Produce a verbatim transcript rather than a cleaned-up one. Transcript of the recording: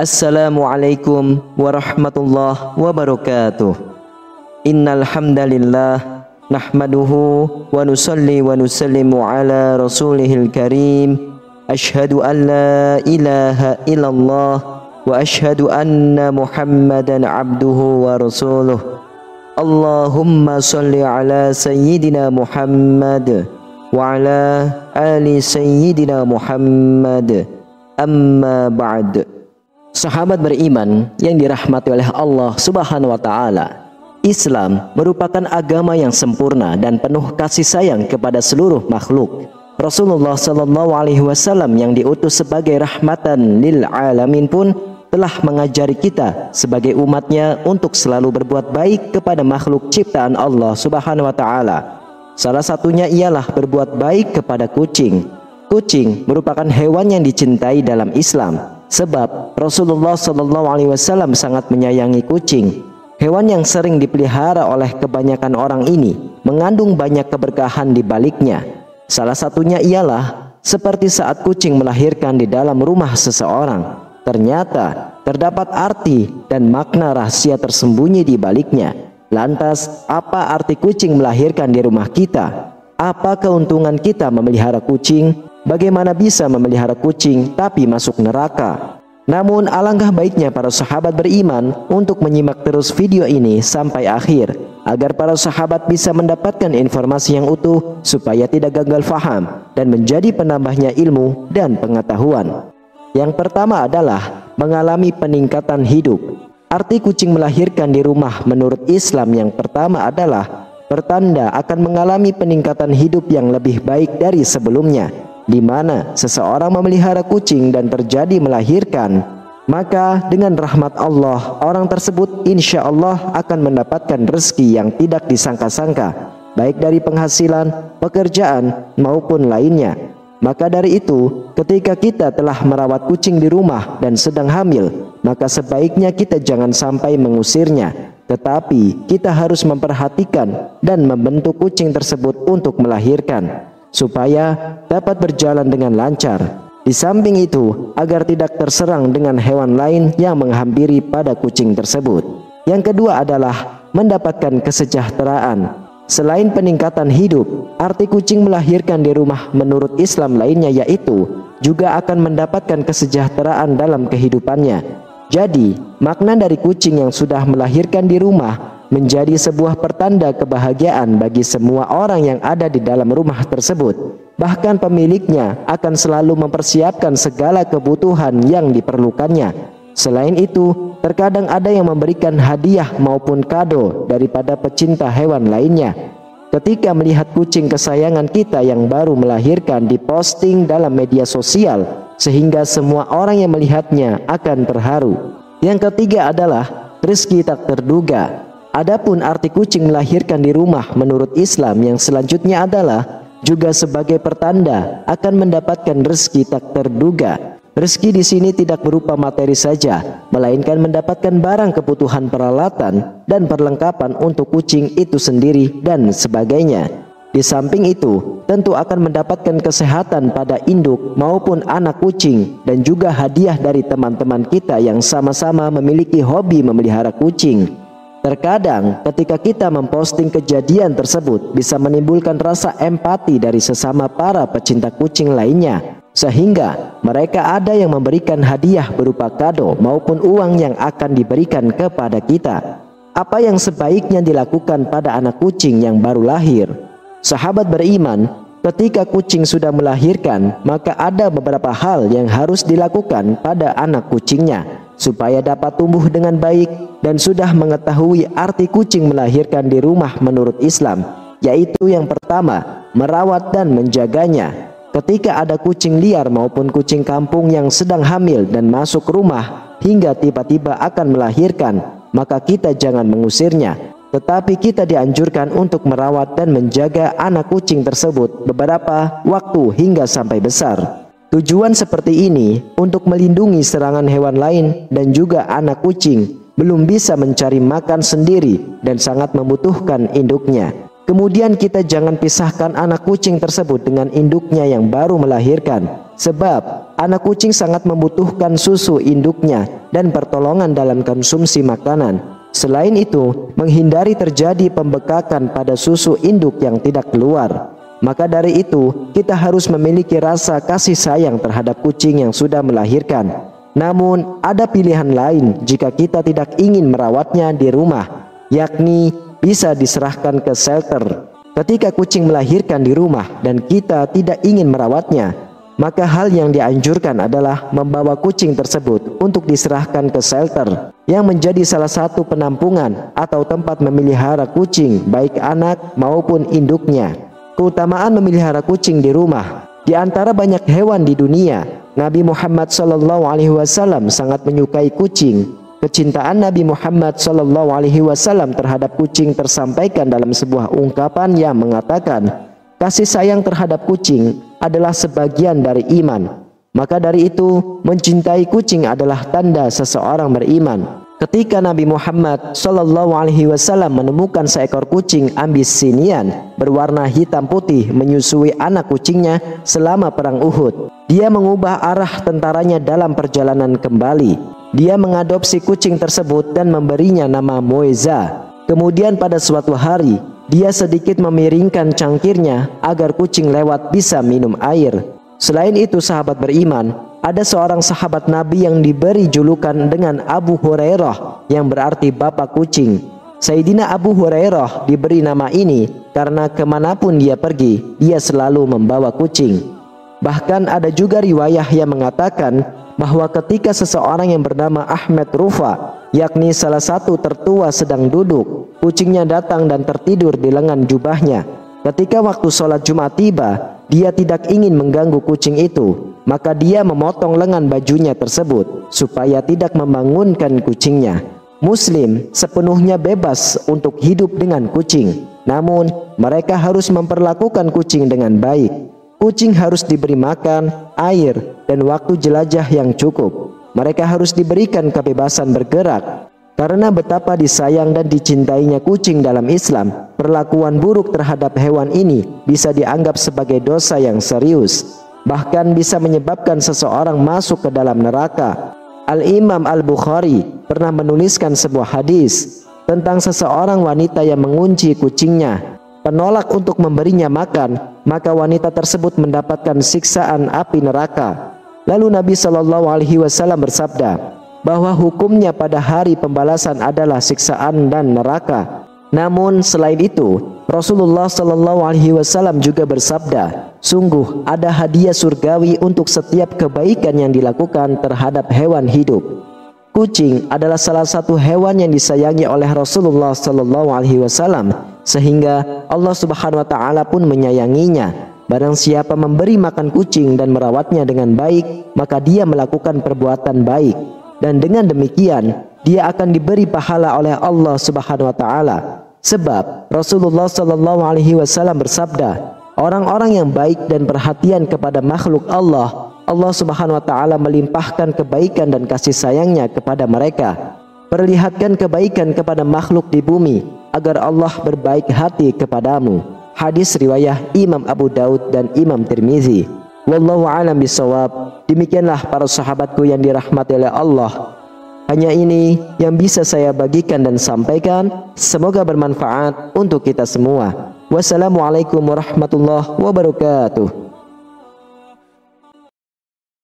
Assalamualaikum warahmatullahi wabarakatuh. Innal hamdalillah nahmaduhu wa nusalli wa nusallimu ala rasulihil karim. Ashhadu an la ilaha illallah wa ashhadu anna Muhammadan abduhu wa rasuluh. Allahumma salli ala sayyidina Muhammad wa ala ali sayyidina Muhammad. Amma ba'd. Sahabat beriman yang dirahmati oleh Allah Subhanahu wa taala, Islam merupakan agama yang sempurna dan penuh kasih sayang kepada seluruh makhluk. Rasulullah Shallallahu Alaihi Wasallam yang diutus sebagai rahmatan lil alamin pun telah mengajari kita sebagai umatnya untuk selalu berbuat baik kepada makhluk ciptaan Allah Subhanahu wa taala. Salah satunya ialah berbuat baik kepada kucing. Kucing merupakan hewan yang dicintai dalam Islam. Sebab Rasulullah Shallallahu Alaihi Wasallam sangat menyayangi kucing. Hewan yang sering dipelihara oleh kebanyakan orang ini mengandung banyak keberkahan di baliknya. Salah satunya ialah seperti saat kucing melahirkan di dalam rumah seseorang. Ternyata terdapat arti dan makna rahasia tersembunyi di baliknya. Lantas, apa arti kucing melahirkan di rumah kita? Apa keuntungan kita memelihara kucing? Bagaimana bisa memelihara kucing tapi masuk neraka? Namun alangkah baiknya para sahabat beriman untuk menyimak terus video ini sampai akhir, agar para sahabat bisa mendapatkan informasi yang utuh supaya tidak gagal faham dan menjadi penambahnya ilmu dan pengetahuan. Yang pertama adalah mengalami peningkatan hidup. Arti kucing melahirkan di rumah menurut Islam yang pertama adalah pertanda akan mengalami peningkatan hidup yang lebih baik dari sebelumnya. Di mana seseorang memelihara kucing dan terjadi melahirkan, maka dengan rahmat Allah, orang tersebut insya Allah akan mendapatkan rezeki yang tidak disangka-sangka, baik dari penghasilan, pekerjaan maupun lainnya. Maka dari itu, ketika kita telah merawat kucing di rumah dan sedang hamil, maka sebaiknya kita jangan sampai mengusirnya, tetapi kita harus memperhatikan dan membentuk kucing tersebut untuk melahirkan, supaya dapat berjalan dengan lancar. Di samping itu, agar tidak terserang dengan hewan lain yang menghampiri pada kucing tersebut. Yang kedua adalah mendapatkan kesejahteraan. Selain peningkatan hidup, arti kucing melahirkan di rumah menurut Islam lainnya yaitu juga akan mendapatkan kesejahteraan dalam kehidupannya. Jadi, makna dari kucing yang sudah melahirkan di rumah menjadi sebuah pertanda kebahagiaan bagi semua orang yang ada di dalam rumah tersebut. Bahkan pemiliknya akan selalu mempersiapkan segala kebutuhan yang diperlukannya. Selain itu, terkadang ada yang memberikan hadiah maupun kado daripada pecinta hewan lainnya. Ketika melihat kucing kesayangan kita yang baru melahirkan diposting dalam media sosial, sehingga semua orang yang melihatnya akan terharu. Yang ketiga adalah rezeki tak terduga. Adapun arti kucing melahirkan di rumah menurut Islam yang selanjutnya adalah juga sebagai pertanda akan mendapatkan rezeki tak terduga. Rezeki di sini tidak berupa materi saja, melainkan mendapatkan barang kebutuhan peralatan dan perlengkapan untuk kucing itu sendiri dan sebagainya. Di samping itu, tentu akan mendapatkan kesehatan pada induk maupun anak kucing dan juga hadiah dari teman-teman kita yang sama-sama memiliki hobi memelihara kucing. Terkadang ketika kita memposting kejadian tersebut bisa menimbulkan rasa empati dari sesama para pecinta kucing lainnya, sehingga mereka ada yang memberikan hadiah berupa kado maupun uang yang akan diberikan kepada kita. Apa yang sebaiknya dilakukan pada anak kucing yang baru lahir? Sahabat beriman, ketika kucing sudah melahirkan, maka ada beberapa hal yang harus dilakukan pada anak kucingnya supaya dapat tumbuh dengan baik dan sudah mengetahui arti kucing melahirkan di rumah menurut Islam, yaitu yang pertama, merawat dan menjaganya. Ketika ada kucing liar maupun kucing kampung yang sedang hamil dan masuk rumah hingga tiba-tiba akan melahirkan, maka kita jangan mengusirnya, tetapi kita dianjurkan untuk merawat dan menjaga anak kucing tersebut beberapa waktu hingga sampai besar. Tujuan seperti ini untuk melindungi serangan hewan lain dan juga anak kucing belum bisa mencari makan sendiri dan sangat membutuhkan induknya. Kemudian kita jangan pisahkan anak kucing tersebut dengan induknya yang baru melahirkan, sebab anak kucing sangat membutuhkan susu induknya dan pertolongan dalam konsumsi makanan. Selain itu, menghindari terjadi pembekakan pada susu induk yang tidak keluar. Maka dari itu, kita harus memiliki rasa kasih sayang terhadap kucing yang sudah melahirkan. Namun, ada pilihan lain jika kita tidak ingin merawatnya di rumah, yakni bisa diserahkan ke shelter. Ketika kucing melahirkan di rumah dan kita tidak ingin merawatnya, maka hal yang dianjurkan adalah membawa kucing tersebut untuk diserahkan ke shelter yang menjadi salah satu penampungan atau tempat memelihara kucing, baik anak maupun induknya. Keutamaan memelihara kucing di rumah. Di antara banyak hewan di dunia, Nabi Muhammad shallallahu alaihi wasallam sangat menyukai kucing. Kecintaan Nabi Muhammad shallallahu alaihi wasallam terhadap kucing tersampaikan dalam sebuah ungkapan yang mengatakan, kasih sayang terhadap kucing adalah sebagian dari iman. Maka dari itu, mencintai kucing adalah tanda seseorang beriman. Ketika Nabi Muhammad shallallahu alaihi wasallam menemukan seekor kucing Abyssinian berwarna hitam putih menyusui anak kucingnya selama perang Uhud, dia mengubah arah tentaranya dalam perjalanan kembali. Dia mengadopsi kucing tersebut dan memberinya nama Moeza. Kemudian pada suatu hari, dia sedikit memiringkan cangkirnya agar kucing lewat bisa minum air. Selain itu, sahabat beriman, ada seorang sahabat Nabi yang diberi julukan dengan Abu Hurairah yang berarti bapak kucing. Sayyidina Abu Hurairah diberi nama ini karena kemanapun dia pergi, dia selalu membawa kucing. Bahkan ada juga riwayah yang mengatakan bahwa ketika seseorang yang bernama Ahmad Rufa, yakni salah satu tertua sedang duduk, kucingnya datang dan tertidur di lengan jubahnya. Ketika waktu sholat Jumat tiba, dia tidak ingin mengganggu kucing itu, maka dia memotong lengan bajunya tersebut supaya tidak membangunkan kucingnya. Muslim sepenuhnya bebas untuk hidup dengan kucing, namun mereka harus memperlakukan kucing dengan baik. Kucing harus diberi makan, air, dan waktu jelajah yang cukup. Mereka harus diberikan kebebasan bergerak. Karena betapa disayang dan dicintainya kucing dalam Islam, perlakuan buruk terhadap hewan ini bisa dianggap sebagai dosa yang serius, bahkan bisa menyebabkan seseorang masuk ke dalam neraka. Al-Imam Al-Bukhari pernah menuliskan sebuah hadis tentang seseorang wanita yang mengunci kucingnya, penolak untuk memberinya makan, maka wanita tersebut mendapatkan siksaan api neraka. Lalu Nabi Shallallahu Alaihi Wasallam bersabda bahwa hukumnya pada hari pembalasan adalah siksaan dan neraka. Namun selain itu, Rasulullah Shallallahu Alaihi Wasallam juga bersabda, sungguh ada hadiah surgawi untuk setiap kebaikan yang dilakukan terhadap hewan hidup. Kucing adalah salah satu hewan yang disayangi oleh Rasulullah Shallallahu Alaihi Wasallam, sehingga Allah Subhanahu Wa Taala pun menyayanginya. Barang siapa memberi makan kucing dan merawatnya dengan baik, maka dia melakukan perbuatan baik, dan dengan demikian dia akan diberi pahala oleh Allah Subhanahu Wa Taala. Sebab Rasulullah Shallallahu Alaihi Wasallam bersabda, orang-orang yang baik dan perhatian kepada makhluk Allah, Allah Subhanahu Wa Taala melimpahkan kebaikan dan kasih sayangnya kepada mereka. Perlihatkan kebaikan kepada makhluk di bumi agar Allah berbaik hati kepadamu. Hadis riwayah Imam Abu Daud dan Imam Tirmizi. Wallahu a'lam bishawab. Demikianlah para sahabatku yang dirahmati oleh Allah. Hanya ini yang bisa saya bagikan dan sampaikan. Semoga bermanfaat untuk kita semua. Wassalamualaikum warahmatullahi wabarakatuh.